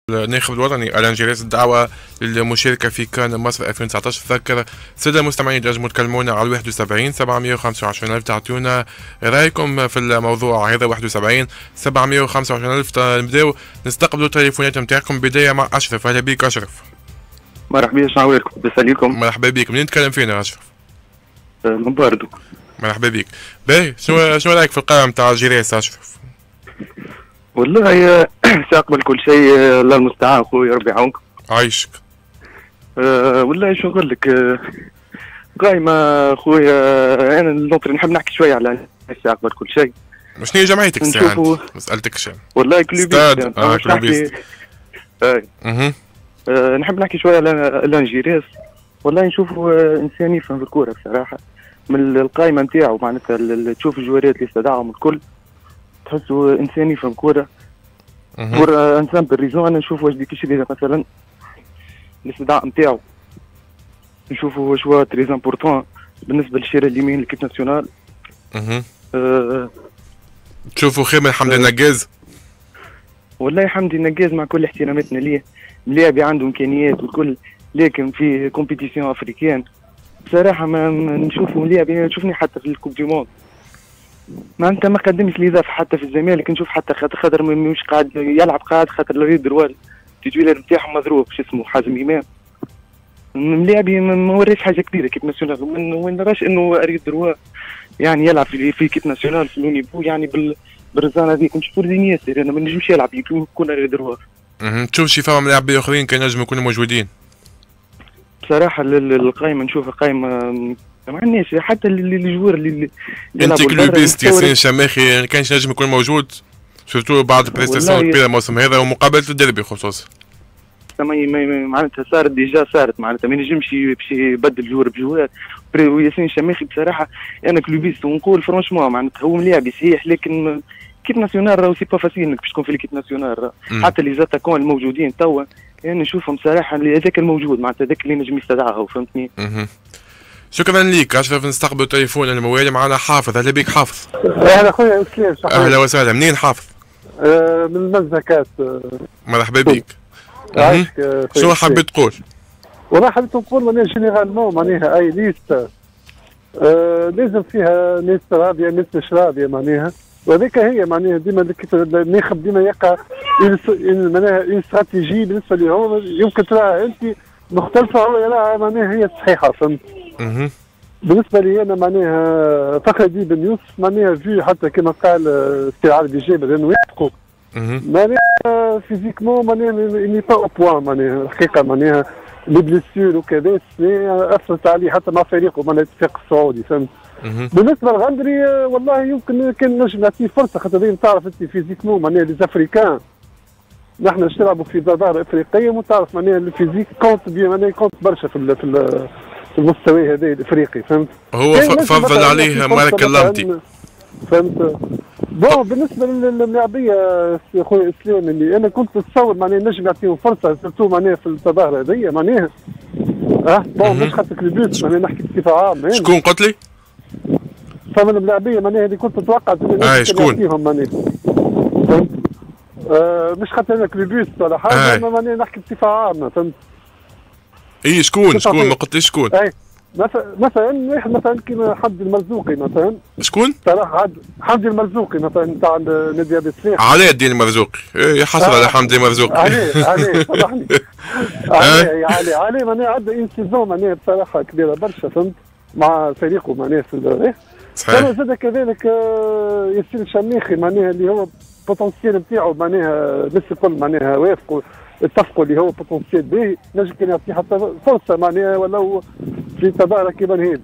الناخب الوطني ألان جيريس الدعوة للمشاركة في كان مصر 2019. تذكر السادة المستمعين تنجموا تكلمونا على 71 725 ألف تعطيونا رأيكم في الموضوع هذا. 71 725 ألف. نبداو نستقبلوا التليفونات نتاعكم. بداية مع أشرف. أهلا بك أشرف. مرحبا، شنو أحوالكم؟ بساليكم. مرحبا بك. منين تتكلم فينا أشرف؟ من باردو. مرحبا بك. باهي، شنو رايك في القائمة نتاع جيريس أشرف؟ والله ساقبل كل شيء، الله المستعان خويا، ربي يعاونك. عايشك. والله شو نقول لك، قايمة خويا. انا نطري نحب نحكي شوية على ساقبل كل شيء. شنو هي جمعيتك الساعة؟ ما سألتكش. والله كلوبيست. كلوبيست. نحب نحكي شوية على لانجيريس. والله نشوفه انسان يفهم في الكورة بصراحة. من القائمة نتاعو معناتها تشوف الجوارات اللي استدعاهم الكل تحسوا انسان يفهم كورة. بور انسان بالريزون انا نشوف واش ديك الشيء مثلا الاستدعاء نتاعو نشوفه واش هو تري امبورطون بالنسبة للشارع اليمين لكيب ناسيونال. تشوفوا خير من حمدي النقاز؟ والله حمدي النقاز مع كل احتراماتنا ليه ملاعب عنده امكانيات والكل، لكن في كومبيتيسيون افريكان بصراحه ما نشوفه ملاعب. يعني شوفني حتى في الكوب دي موند معناتها ما قدمش لي اضافه حتى في الزمالك. نشوف حتى خاطر مش قاعد يلعب، قاعد خاطر لو يدروا التجويل نتاعهم مضروب شو اسمه حازم امام. ملاعبي ما وراش حاجه كبيره كيب ناسيونال، وين نراش انه اريد دروا يعني يلعب في كيب ناسيونال في لونيفو يعني بالرزانه هذيك. نشوفوا دينياسر انا ما نجمش يلعب يكون اريد دروا. تشوف شي فما ملاعبين اخرين كان نجم يكونوا موجودين؟ بصراحه القائمه نشوفها قائمه ما عندناش حتى الجوار اللي انت كلوبيست ياسين الشماخي كانش نجم يكون موجود شفتوه بعد البريستاسيون الكبيره الموسم هذا ومقابله الديربي خصوصا. معناتها صارت ديجا صارت معناتها ما ينجمش باش يبدل جوار بجوار. وياسين الشماخي بصراحه انا كلوبيست ونقول فرونشمون معناتها هو ملاعب صحيح، لكن كيب ناسيونال راهو سي با فاسيل انك باش تكون في الكيب ناسيونال. حتى لي زاتاكون الموجودين توا يعني نشوفهم صراحه هذاك الموجود معناتها هذاك اللي نجم يستدعاه، فهمتني. شكرا ليك اشرف. نستقبل التليفون الموالي معنا حافظ. اهلا بك حافظ. اهلا خويا اسلام. اهلا وسهلا. منين حافظ؟ من المزكات. مرحبا بك. شنو حبيت تقول؟ والله حبيت نقول معناها جينيرالمون معناها اي ليست لازم فيها ناس راضيه ناس مش راضيه معناها، وهذيك هي معناها ديما الناخب ديما يقع معناها استراتيجي بالنسبه لي هو يمكن تراها انت مختلفه هو يراها معناها هي صحيحه، فهمت؟ بالنسبه لي انا معناها فخري بن يوسف معناها في حتى كما قال السي عربي جابر انه يحقوا معناها فيزيكمون معناها اني با او بوان معناها الحقيقه معناها لي بليسيور وكذا اثرت عليه حتى مع فريقه معناها الاتفاق السعودي، فهمت؟ بالنسبه للغندري والله يمكن كان نجم نعطيه فرصه خاطر تعرف انت فيزيكمون معناها لي افريكان نحن نلعبوا في ظاهره افريقيه وتعرف معناها الفيزيك كونت معناها كونت برشا في المستوى هذا الافريقي، فهمت؟ هو فضل عليه مالك اللمتي، فهمت؟ بون بالنسبه للاعبيه خويا اسلام اللي انا كنت نتصور معناها نجم يعطيهم فرصه سيرتو معناها في الظاهره هذيا معناها بون مش خاطر كلوبيس معناها نحكي بصفه عامه. شكون قلت لي؟ فما اللاعبيه معناها اللي كنت نتوقع شكون؟ معناها فهمت؟ مش خاطر انا كلوبيس ولا حاجه معناها نحكي بصفه عامه، فهمت؟ اي شكون ما قلتليش شكون؟ مثلا واحد مثلا كيما حمدي المرزوقي مثلا. شكون؟ صراحه حمدي المرزوقي مثلا نتاع نادي ابي سفيح. علاء الدين المرزوقي يحصل على حمدي المرزوقي. عليه صلحني. عليه معناها عندها اون سيزون معناها بصراحه كبيره برشا، فهمت؟ مع فريقه معناها في الريح. صحيح. انا زاد كذلك ياسين الشماخي معناها اللي هو بوتنسيال نتاعو معناها الناس الكل معناها وافقوا اتفقوا اللي هو بوتنسيال باهي نجم كان يعطيه حتى فرصه معناها ولو في تظاهره كيما هيد.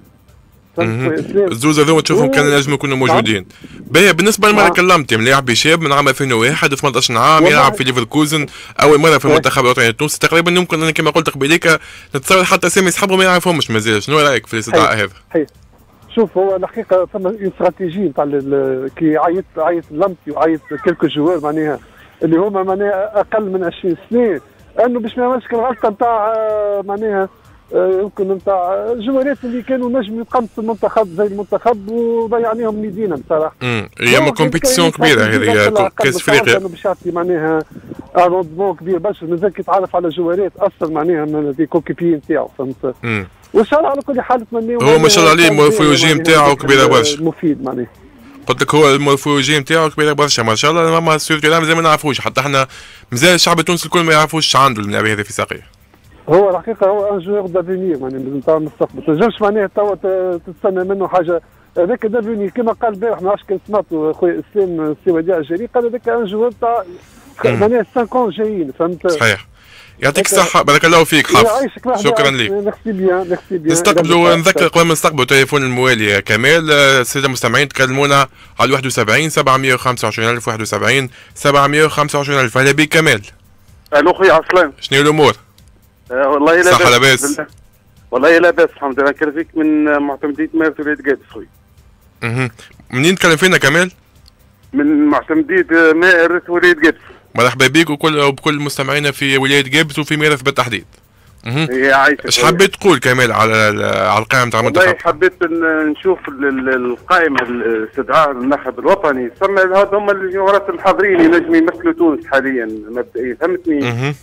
الزوز هذوما تشوفهم كان لازم يكونوا موجودين. باهي بالنسبه لما كلمتي ملاعب شاب من عام 2001 18 عام يلعب في ليفركوزن اول مره في المنتخب الوطني التونسي تقريبا. يمكن انا كما قلت قبيليك نتصور حتى سامي يسحبهم ما يعرفهمش مازال. شنو رايك في الاستدعاء هذا؟ شوف هو الحقيقه ثم استراتيجي نتاع كي عيط لمتي وعيط كيلكو جوار معناها اللي هما معناها اقل من 20 سنه انه باش ما يعملش الغلطه نتاع معناها يمكن نتاع الجوارات اللي كانوا نجم يتقمصوا المنتخب زي المنتخب وضيعناهم ميدينا بصراحه. هي كومبيتيسيون كبيره هذه كاس افريقيا باش يعطي معناها روندمون كبير برشا، مازال كي يتعرف على جوارات اصلا معناها من دي كوكيبي نتاعو، فهمت. وان شاء الله على كل حال نتمنيو هو ما شاء الله عليه المورفولوجي نتاعو كبيره برشا. مفيد معناها. قلت لك هو المورفولوجي نتاعو كبيره برشا ما شاء الله. ما سيرتو مازال ما نعرفوش، حتى احنا مازال الشعب التونسي الكل ما يعرفوش عنده اللاعب هذا في ساقيه. هو الحقيقه هو ان جوور دافينير معناها نتاع المستقبل، ما تنجمش معناها توا تستنى منه حاجه. هذاك دافينير كما قال البارح ما عرفتش كان سمعتوا خويا اسلام السوادي الجزائري قال هذاك ان جوور تاع معناها 5 جايين، فهمت. صحيح. يعطيك الصحة، بارك الله فيك حافظ. شكرا لك. ميرسي بيان ميرسي بيان. نستقبلوا نذكر قبل ما نستقبلوا تليفون الموالي كمال. السادة المستمعين تكلمونا على 71 725 71 725. أهلا بك كمال. الو خويا عسلان. شنو الأمور؟ والله لا بأس. صحة لاباس؟ والله لا بأس الحمد لله. كرفيك من معتمدية مارس ولاد قادس خويا. منين تكلم فينا كمال؟ من معتمدية مارس ولاد قادس. مرحبا بك وبكل مستمعينا في ولاية قابس وفي مارس بالتحديد. يا عايشة. ايش حبيت تقول كمال على القائمة تاع المنتخب؟ والله حبيت نشوف القائمة الاستدعاء النخب الوطني، ثم هذا هم الجوهرات الحاضرين ينجموا يمثلوا تونس حاليا مبدئيا، فهمتني؟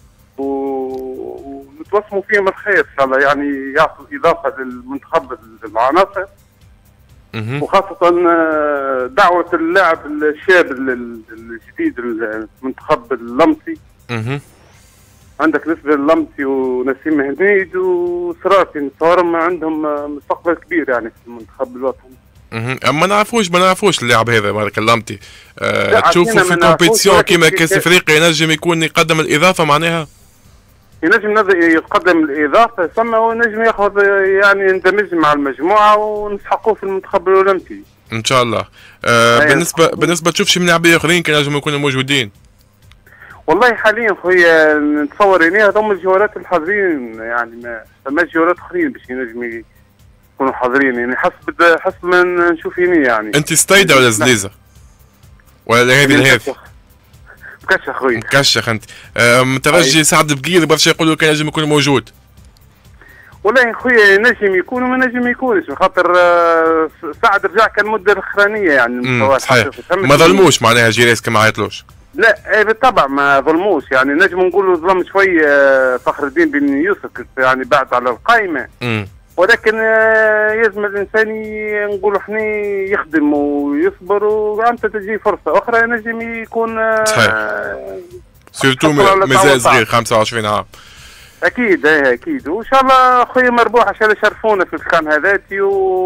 ونتوسموا فيهم الخير ان شاء الله، يعني يعطوا اضافة للمنتخب العناصر. وخاصة دعوة اللاعب الشاب الجديد المنتخب اللمسي. عندك نسبة اللمسي ونسيم هنيد وسراتي، نتصورهم عندهم مستقبل كبير يعني في المنتخب الوطني. ما نعرفوش اللاعب هذا مالك اللمتي. تشوفوا في كومبيتيسيون كيما كاس افريقيا ينجم يكون يقدم الاضافة معناها؟ ينجم يقدم الاضافه، ثم هو ينجم ياخذ يعني يندمج مع المجموعه ونسحقوه في المنتخب الاولمبي ان شاء الله. بالنسبه تشوف شي لاعبين اخرين كان ينجموا يكونوا موجودين؟ والله حاليا خويا نتصور يعني هذوما الجوارات الحاضرين، يعني ما فماش جوارات اخرين باش ينجم يكونوا حاضرين، يعني حسب ما نشوف يعني. انت ستايده ولا زليزه؟ ولا هذه؟ مكشخ خويا. مكشخ انت. مترجي سعد بقير برشا يقولوا كان ينجم يكون موجود. والله خويا نجم يكون وما نجم يكونش، خاطر سعد رجع كان المده الاخرانيه يعني. صحيح. ما ظلموش معناها جيريس كما عيطلوش. لا بالطبع ما ظلموش، يعني نجم نقولوا ظلم شوي فخر الدين بن يوسف يعني بعد على القائمه. ولكن يلزم الانسان نقولوا احنا يخدم ويصبر، وانت تجي فرصه اخرى نجم يكون. صحيح. سيرتو مازال صغير 25 عام. اكيد اكيد، وان شاء الله خويا مربوح عشان يشرفونا في الكان هذاتي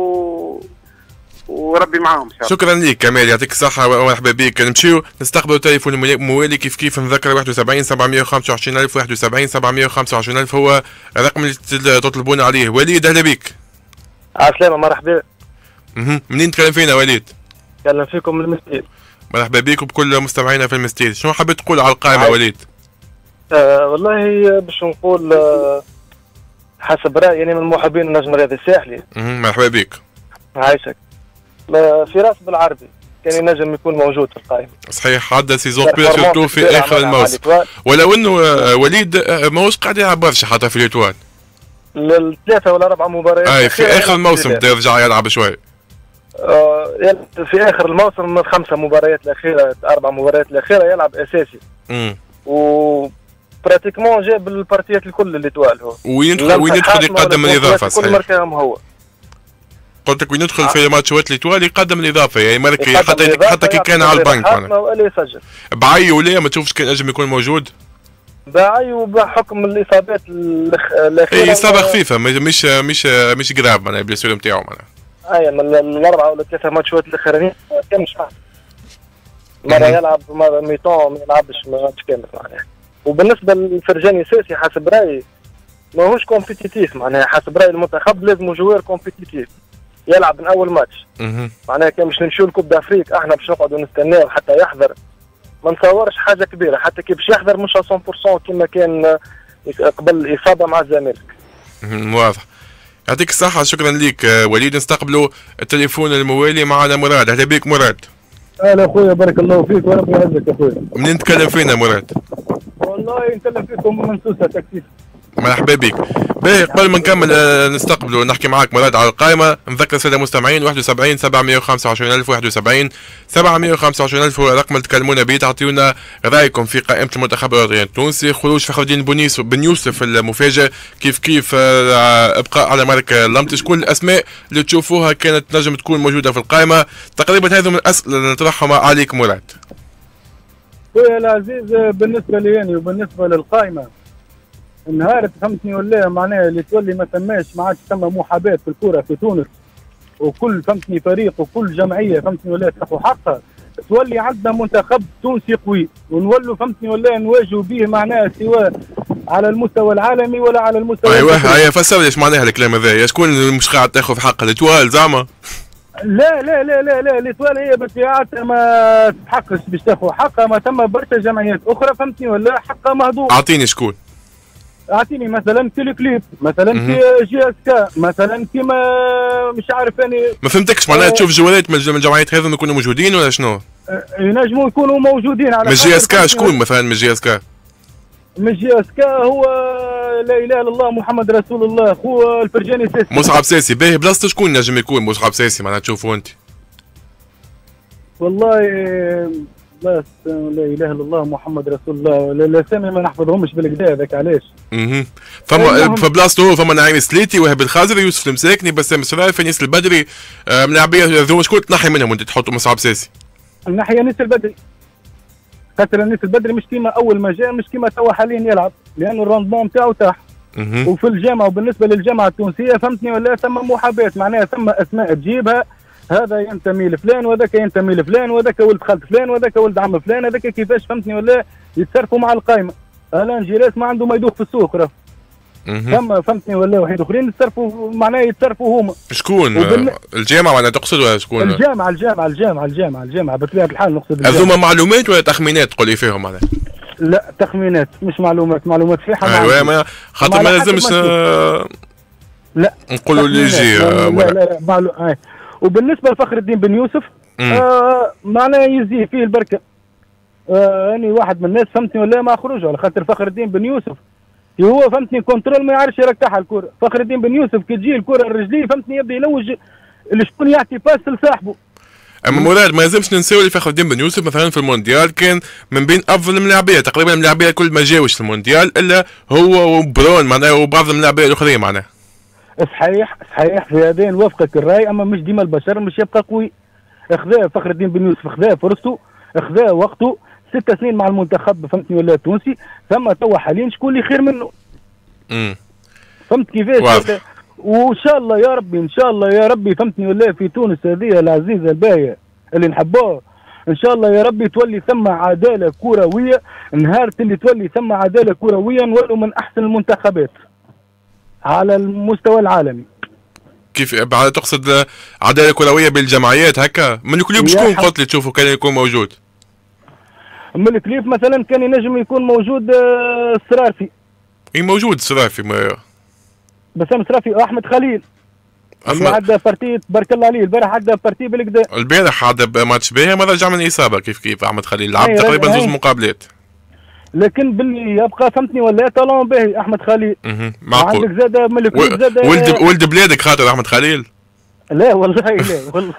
وربي معاهم ان شاء الله. شكرا لك كمال، يعطيك الصحة ومرحبا بك. نمشيو نستقبلوا تليفون الموالي كيف نذكر 71 725 ألف 71 725 ألف هو الرقم اللي تطلبون عليه. وليد أهلا بك. عسلامة مرحبا. منين تكلم فينا وليد؟ تكلم فيكم من المستير. مرحبا بك وبكل مستمعينا في المستير. شنو حبيت تقول على القائمة وليد؟ والله باش نقول حسب رأيي يعني من محبين النجم الرياضي الساحلي. مرحبا بك. عايشك. فراس بالعربي كان ينجم يكون موجود في القائمة. صحيح، عدى سيزون كبير سورتو في اخر الموسم، ولو انه وليد ماهوش قاعد يلعب برشا حتى في الاتوال. الثلاثة ولا 4 مباريات في اخر الموسم بدا يرجع يلعب شوي. في اخر الموسم من 5 مباريات الاخيرة 4 مباريات الاخيرة يلعب اساسي. و براتيكمون جاب البارتيات الكل الاتوال هو. وين يدخل يقدم الاضافة. صحيح. كل مركزهم هو. قلت لك وين يدخل في ماتشات الاتوال يقدم الاضافه، يعني مالك حتى كي كان على البنك ولا يسجل. بعي ولا ما تشوفش كان نجم يكون موجود؟ بعي وبحكم الاصابات الاخيره. اصابه خفيفه مش جراب معناها البليسيور نتاعو معناها. من الاربعه ولا 3 ماتشات الاخرانيين ما كانش مره يلعب مره ميتون ما يلعبش ماتش كامل معناها. وبالنسبه للفرجاني ساسي حسب رايي ماهوش كومبيتيتيف معناها، حسب رايي المنتخب لازم جوار كومبيتيتيف يلعب من اول ماتش. معناها كان باش نمشيو لكوب دافريك احنا باش نقعدوا نستناو حتى يحضر، ما نتصورش حاجه كبيره، حتى كي باش يحضر مش 100% كما كان قبل الاصابه مع الزمالك. واضح. يعطيك الصحه، شكرا لك وليد. نستقبلوا التليفون الموالي معنا مراد. اهلا بك مراد. اهلا اخويا بارك الله فيك وربي يعزك اخويا. منين نتكلم فينا مراد؟ والله نتكلم فيكم من سوسه تكتيك. مرحبا بك. باهي قبل ما نكمل نستقبلوا نحكي معاك مراد على القائمة. نذكر السادة المستمعين 71 725 71 725 هو الرقم اللي تكلمونا به تعطيونا رأيكم في قائمة المنتخب الوطني التونسي. خروج فخر الدين بن يوسف المفاجئ، كيف ابقاء على مارك لمتش. كل الأسماء اللي تشوفوها كانت نجم تكون موجودة في القائمة. تقريبا هذو من الأسئلة اللي نطرحهم عليك مراد. خويا العزيز بالنسبة لي يعني وبالنسبة للقائمة انهارت فهمتني ولا معناها اللي تولي ما تماش ما عادش تم محاباة في الكرة في تونس، وكل فهمتني فريق وكل جمعية فهمتني ولا تاخذ حقها، تولي عندنا منتخب تونسي قوي ونولوا فهمتني ولا نواجهوا به معناها سواء على المستوى العالمي ولا على المستوى ايوه هيا فسر ليش معناها الكلام هذا، شكون اللي مش قاعد تاخذ حقها الاتوال زعما؟ لا لا لا لا لا الاتوال هي بطبيعتها ما تتحقش باش تاخذ حقها، ما تم برشا جمعيات اخرى فهمتني ولا حقها مهضوم. اعطيني شكون؟ اعطيني مثلا تيلي كليب، مثلا في جي اس كا، مثلا كيما مش عارف يعني. ما فهمتكش معناها تشوف جوالات من الجمعيات هذو يكونوا موجودين ولا شنو؟ ينجموا يكونوا موجودين على من جي اس كا. شكون مثلا من جي اس كا؟ من جي اس كا هو لا اله الا الله محمد رسول الله هو الفرجاني ساسي. مصعب ساسي. باهي بلاصته شكون نجم يكون مصعب ساسي معناها تشوفوا انت؟ والله لا اله الا الله محمد رسول الله الاسامي ما نحفظهمش بالكدا هذاك علاش. فما فبلاصته هو فما نعيم سليتي، وهب الخازري، يوسف المساكني، بسام سرايف، انيس البدري، ملاعبيه ذو شكون تنحي منهم وانت تحطوا مصعب ساسي؟ الناحيه انيس البدري، خاطر انيس البدري مش كيما اول ما جاء مش كيما توا حاليا يلعب، لانه الروندمون نتاعو تاح. وفي الجامعه وبالنسبه للجامعه التونسيه فهمتني ولا ثم محاباه، معناها ثم اسماء تجيبها هذا ينتمي لفلان وذاك ينتمي لفلان وذاك ولد خالد فلان وذاك ولد عم فلان، هذاك كيفاش فهمتني ولا يتصرفوا مع القائمه. الان جيراس ما عنده ما يدوخ في السوق راه. ثم فهمتني ولا واحد اخرين يتصرفوا معناها يتصرفوا هما. شكون؟ الجامعه ولا تقصد ولا شكون؟ الجامعه بطبيعه الحال نقصد. هذوما معلومات ولا تخمينات تقولي فيهم معناها؟ لا تخمينات مش معلومات صحيحه. ايوه ما خاطر ما لازمش لا نقولوا اللي يجي. لا وبالنسبه لفخر الدين بن يوسف معناه يزيه فيه البركه. اني واحد من الناس فهمتني ولا ما خرجوا على خاطر فخر الدين بن يوسف هو فهمتني كنترول ما يعرفش يركحها الكره. فخر الدين بن يوسف كي تجي الكره الرجليه فهمتني يبدا يلوج شكون يعطي باس لصاحبه. اما مراد ما لازمش ننساو اللي فخر الدين بن يوسف مثلا في المونديال كان من بين افضل الملاعبيه، تقريبا الملاعبيه الكل ما جاوش في المونديال الا هو وبرون معناها وبعض الملاعبيه الاخرين معناها. صحيح في هذا نوافقك الراي، اما مش ديما البشر مش يبقى قوي. اخذا فخر الدين بن يوسف اخذا فرصته، اخذا وقته 6 سنين مع المنتخب فهمتني ولا التونسي، ثم توا حاليا شكون اللي خير منه. فهمت كيفاش؟ وان شاء الله يا ربي ان شاء الله يا ربي فهمتني ولا في تونس هذه العزيزه الباهيه اللي نحبوها ان شاء الله يا ربي تولي ثم عداله كرويه. نهار اللي تولي ثم عداله كرويه نولوا من احسن المنتخبات على المستوى العالمي. كيف تقصد عداله كرويه بالجمعيات هكا؟ من الكليب شكون قلت لي تشوفوا كان يكون موجود؟ من الكليب مثلا كان ينجم يكون موجود السرافي. اي موجود السرافي بسام السرافي واحمد خليل. اللي عدى بارتي تبارك الله عليه البارح عدى بارتي بالكدا. البارح عدى ماتش باهي ما رجع من اصابه كيف احمد خليل لعب تقريبا 2 مقابلات. لكن باللي يبقى فهمتني ولا طالون باهي احمد خليل. معقول. عندك زاد من الكليب زاد ولد بلادك خاطر احمد خليل. لا والله لا والله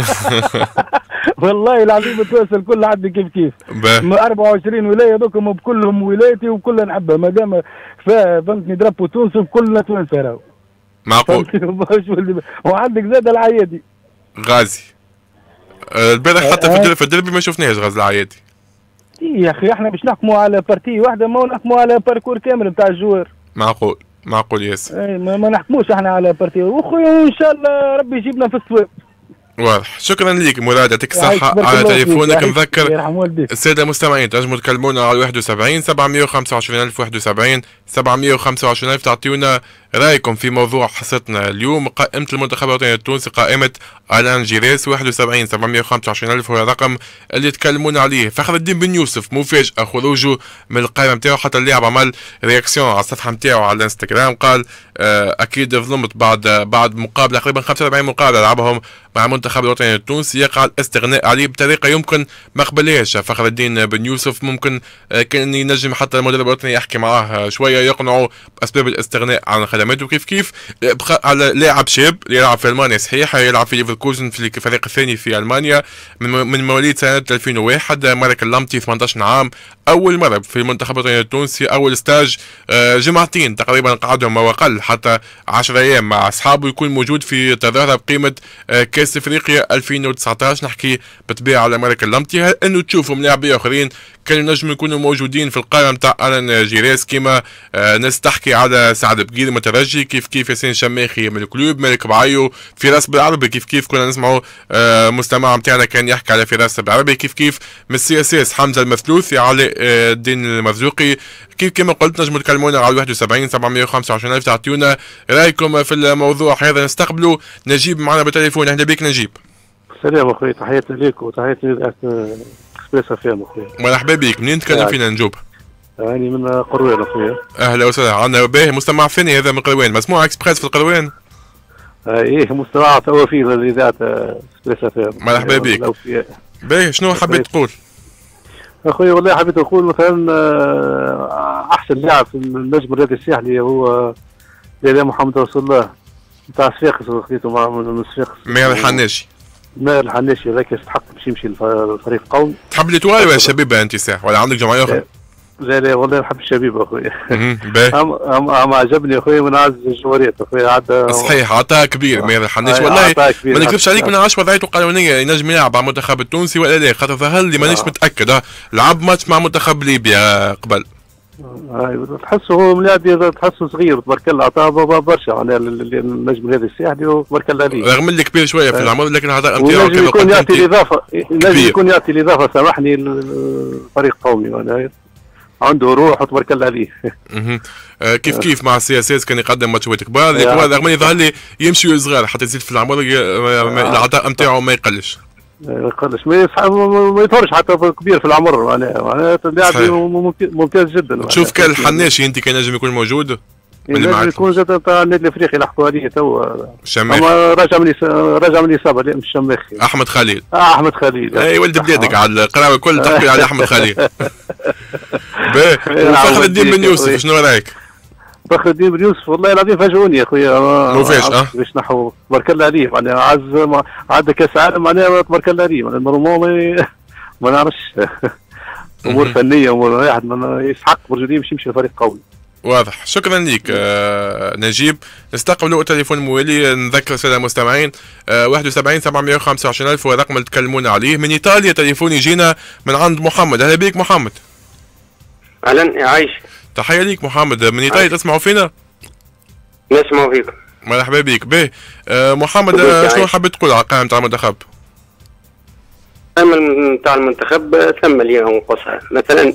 والله العظيم تواصل كل عبد كيف 24 ولايه دوكم بكلهم ولايتي وكلها نحبها ما دام فهمتني دربوا تونس كلنا توانسه راهو. معقول. وعندك زاد العيادي غازي البارح حتى في الدربي ما شفناهش غازي العيادي. يا اخي احنا باش نحكموا على بارتي واحده ما نحكموا على باركور كامل نتاع الجوار. معقول ياسر. اي ما نحكموش احنا على بارتي وخويا وان شاء الله ربي يجيبنا في الصواب. واضح. شكرا لك مراد يعطيك الصحة على تليفونك. نذكر السادة المستمعين تنجموا تكلمونا على 71 725 71 725 تعطيونا رايكم في موضوع حصتنا اليوم. قائمة المنتخب الوطني التونسي قائمة الان جيراس 71 725 هو الرقم اللي تكلمونا عليه. فخر الدين بن يوسف مفاجأة خروجه من القائمة نتاعو، حتى اللاعب عمل رياكسيون على الصفحة نتاعو على الانستغرام قال اكيد ظلمت بعد مقابلة تقريبا 45 مقابلة لعبهم مع المنتخب الوطني التونسي يقع الاستغناء عليه بطريقة يمكن ما قبلهاش. فخر الدين بن يوسف ممكن كان ينجم حتى المدرب الوطني يحكي معاه شوية يقنعوا باسباب الاستغناء عن الخدمات، وكيف كيف بقى على لاعب شاب يلعب في المانيا صحيح، يلعب في ليفركوزن في الفريق الثاني في المانيا من مواليد سنه 2001. مارك اللمتي 18 عام، اول مره في المنتخب الوطني التونسي، اول ستاج جمعتين تقريبا قعدهم او اقل حتى 10 ايام مع اصحابه، يكون موجود في تظاهره بقيمه كاس افريقيا 2019. نحكي بالطبيعه على مارك اللمتي. هل انه تشوفوا ملاعبين اخرين كانوا نجموا يكونوا موجودين في القائمه نتاع الان جيريس، كيما ناس تحكي على سعد بقير مترجي، كيف ياسين شماخي من الكلوب، مالك بعيو، فراس بالعربي، كيف كنا نسمعوا مستمع نتاعنا كان يحكي على فراس بالعربي، كيف من السياسيس حمزه المثلوثي، علي الدين المرزوقي، كما قلت نجموا تكلمونا على 71 725 ألف تعطيونا رايكم في الموضوع هذا. نستقبلوا نجيب معنا بالتليفون. اهلا بك نجيب. السلام اخوي، تحياتي ليك وتحياتي اكسبريس افام اخوي. مرحبا بك. منين تكلم فينا نجوب؟ يعني من قروان اخويا. اهلا وسهلا. عندنا باهي مستمع ثاني هذا من قروان، مسموع اكسبريس في القروان. ايه مستمع توا في الاذاعه اكسبريس افام. مرحبا بك. باهي شنو حبيت تقول؟ اخوي والله حبيت نقول مثلا احسن لاعب في النجم الرياضي الساحلي هو محمد رسول الله نتاع صفاقس، خذيته مع من صفاقس. ماهر الحناشي. ماهر الحناشي هذاك يستحق باش يمشي للفريق القومي. تحب ليتوالي ولا شبيبه انت ساعه ولا عندك جمعيه اخرى؟ لا والله نحب الشبيبه اخويا. باهي. اما عجبني اخويا من اعز الجواريات اخويا. عدى صحيح عطاها كبير ماهر الحناشي والله. ما نكذبش عليك من 10 وضعيته قانونيه ينجم يلعب مع المنتخب التونسي ولا لا، خاطر ظهر لي مانيش متاكد. لعب ماتش مع منتخب ليبيا قبل. تحسه هو ملاعب، تحسه صغير تبارك الله، عطاه برشا على النجم هذا الساحلي وتبارك الله عليه. رغم اللي كبير شويه في العمر لكن هذا امتياعه كما يكون يعطي الاضافه، لازم يكون يعطي الاضافه سامحني للفريق القومي معناها عنده روح وتبارك الله عليه. كيف مع السياسات كان يقدم ماتشات كبار، رغم اللي ظهر لي يمشي صغار حتى يزيد في العمر العطاء نتاعو ما يقلش. ما يظهرش حتى كبير في العمر معناها اللاعب ممتاز جدا. تشوف كان الحناشي انت كان نجم يكون موجود؟ نجم يكون زاد تاع النادي الافريقي لحقوا عليه توا. شماخ. اما راجع من الاصابه. لا مش شماخي. احمد خليل. احمد خليل. اي ولد بلادك على القناه الكل تحكي على احمد خليل. فخر الدين بن يوسف شنو رايك؟ فخر الدين بن يوسف والله العظيم فاجئوني يا اخويا. مفاجأة باش نحو تبارك الله عليه معناها عدى كاس عالم معناها تبارك الله عليه معناها نورمال ما نعرفش امور فنيه امور واحد يسحق برجوليه باش يمشي لفريق قوي. واضح. شكرا لك نجيب. نستقبلوا تليفون موالي. نذكر الساده المستمعين 71 725 ألف هو الرقم اللي تكلمونا عليه. من ايطاليا تليفون يجينا من عند محمد. اهلا بك محمد. اهلا عايش. تحيه ليك محمد. من ايطاليا تسمعوا فينا؟ نسمعوا فيكم. مرحبا بك. باهي محمد شنو حبيت تقول على القائمه نتاع المنتخب؟ القائمه نتاع المنتخب ثم اليوم قصها مثلا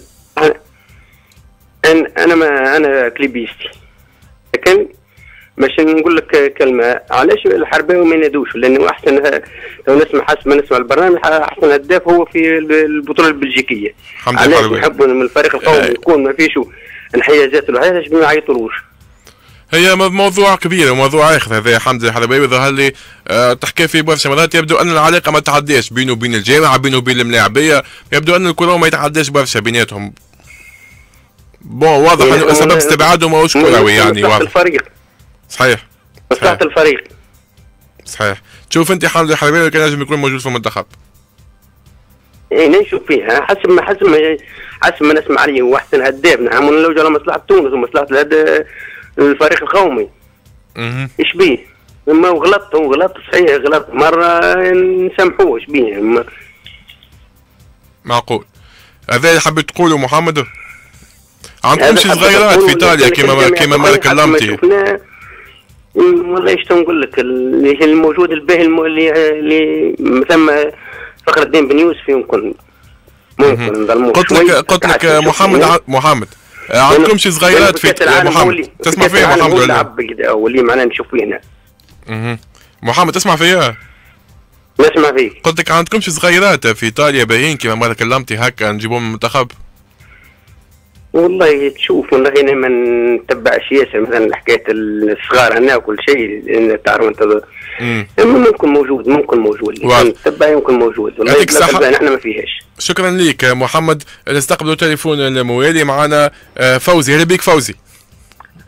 انا كليبيستي، لكن باش نقول لك كلمه علاش الحرباوي ما ينادوش، لانه احسن لو نسمع حسب ما نسمع البرنامج احسن هداف هو في البطوله البلجيكيه. علاش يحبوا من الفريق القومي يكون ما فيش انحيازات له، علاش ما يعيطولوش؟ هي موضوع كبير وموضوع اخر هذا. حمزه الحرباوي ظهر لي تحكي فيه برشا مرات. يبدو ان العلاقه ما تعداش بينه وبين الجامعه، بينه وبين الملاعبيه، يبدو ان الكره ما يتعداش برشا بيناتهم. بون واضح انه سبب استبعاده ماهوش كروي يعني واضح. الفريق صحيح. مصلحة الفريق. صحيح. تشوف انت حمزه الحرباوي كان لازم يكون موجود في المنتخب؟ ايه نشوف فيها حسب ما نسمع عليه هو احسن هداف. نعم لو جا مصلحة تونس ومصلحة الفريق القومي. ايش بيه؟ ما هو غلط صحيح غلط مرة نسامحوه. ايش بيه؟ معقول. هذا اللي حبيت تقوله محمد؟ عندكم شي صغيرات في ايطاليا كيما مالك اللمتي؟ والله ايش نقول لك اللي الموجود الباهي اللي ثم فخر الدين بن يوسف ممكن قلت لك محمد عندكم شي صغيرات في محمد تسمع فيها محمد ولا؟ واللي معنا نشوف فيه هنا. محمد تسمع فيها؟ نسمع فيه. قلت لك عندكم شي صغيرات في ايطاليا باهيين كيما مالك اللمتي هكا نجيبوهم من المنتخب؟ والله تشوف والله انا ما نتبعش ياسر مثلا حكايه الصغار هنا وكل شيء لان تعرف انت ممكن موجود نتبع يمكن موجود والله احنا ما فيهاش. شكرا لك محمد. نستقبلوا تليفون الموالي معنا فوزي. اهلا بك فوزي.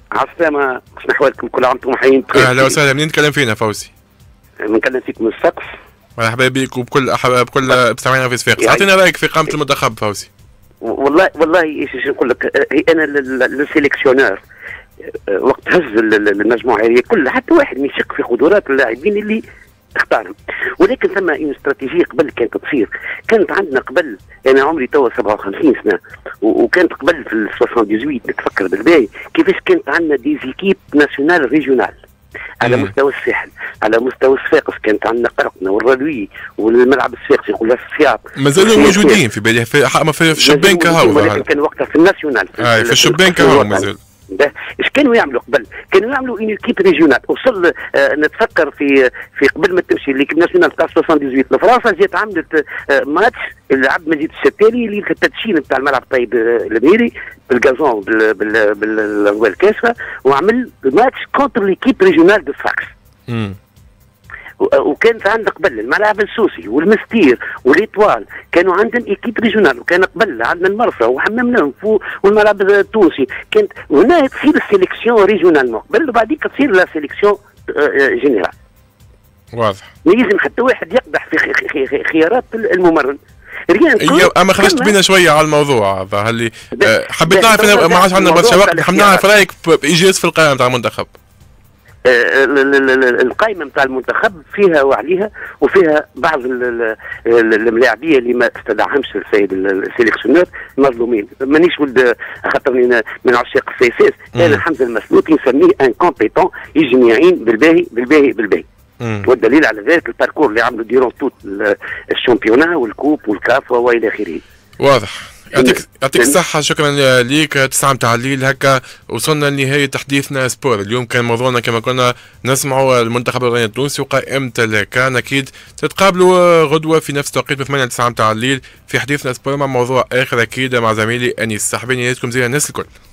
عالسلامة، شنو أحوالكم؟ كل عام وانتم حيين بخير. أهلا وسهلا، منين تكلم فينا فوزي؟ بنكلم فيك من السقف. مرحبا بك وبكل بكل مستمعينا في صفاقس، أعطينا رأيك في قائمة المنتخب فوزي. والله ايش نقول لك، أنا السيليكسيونور وقت هز المجموعة هي كلها، حتى واحد ما يشك في قدرات اللاعبين اللي اختارهم، ولكن ثم اون استراتيجيه قبل كانت تصير. كانت عندنا قبل، انا عمري توا 57 سنه، وكانت قبل في ال 78 نتفكر بالباهي كيفاش كانت عندنا ديزيكيب ناسيونال ريجيونال على مستوى الساحل، على مستوى الصفاقس كانت عندنا قرقنا والرلوي والملعب الصفاقسي يقول لها السياط، مازالوا موجودين في بالي في الشبانكه هاو، ولكن كان وقتها في الناسيونال في الشبانكه هاو مازال. ايش كانوا يعملوا قبل؟ كانوا يعملوا اون ايكيب ريجيونال، وصل نتفكر في قبل ما تمشي ليكيب ناسيونال تاع 78 لفرنسا، جات عملت ماتش اللي عبد المجيد الشتالي اللي في التدشين نتاع الملعب طيب الميري بالجازون بالالوان الكاشفه، وعمل ماتش كونتر ليكيب ريجيونال دو فاكس. وكانت عندنا قبل الملعب السوسي والمستير والإيطوال كانوا عندهم ايكيب ريجونال، وكان قبل عندنا المرسى وحممناهم والملعب التونسي. كانت هنا تصير السيليكسيون ريجونالمون قبل، وبعديك تصير لا سيليكسيون جينيرال. واضح. ما يلزم حتى واحد يقدح في خيارات الممرن. اما خرجت بينا شويه على الموضوع هذا اللي حبيت نعرف، ما عادش عندنا برشا وقت، حبيت نعرف رايك بايجاز في القائمه تاع المنتخب. القائمه نتاع المنتخب فيها وعليها، وفيها بعض الملاعبيه اللي ما استدعهمش السيد السيليكسيونور مظلومين. مانيش ولد خاطرني من عشاق السياسات، انا حمزه المسلوطي نسميه ان كومبيتون، يجم يعين بالباهي بالباهي بالباهي. والدليل على ذلك الباركور اللي عملوا ديرون توت الشامبيونا والكوب والكاف والى اخره. واضح. يعطيك الصحة، شكرا ليك. تسعة متاع الليل هكا وصلنا لنهاية تحديثنا سبور. اليوم كان موضوعنا كما كنا نسمعوا المنتخب الوطني التونسي وقائمة الكان. أكيد تتقابلوا غدوة في نفس التوقيت من 8 ل 9 متاع الليل في حديثنا سبور مع موضوع آخر أكيد مع زميلي أنيس. صاحبين لكم زي الناس الكل.